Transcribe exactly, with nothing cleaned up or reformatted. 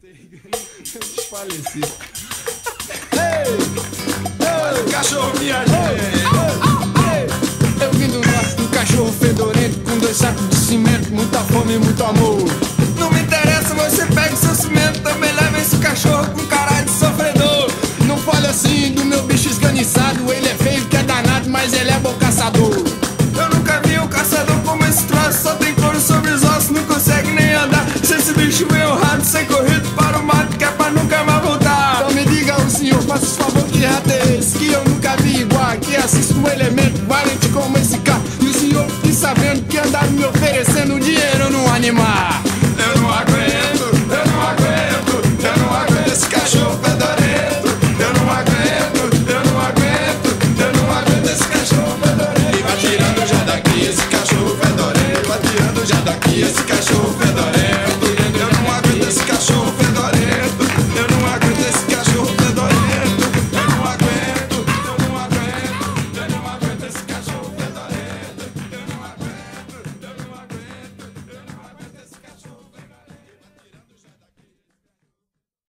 Desfaleci. Ei! Ei! Cachorro me ajeita. Eu vim do norte, um cachorro fedorento, com dois sacos de cimento, muita fome e muito amor. Não me interessa, você pega o seu cimento, também leva esse cachorro com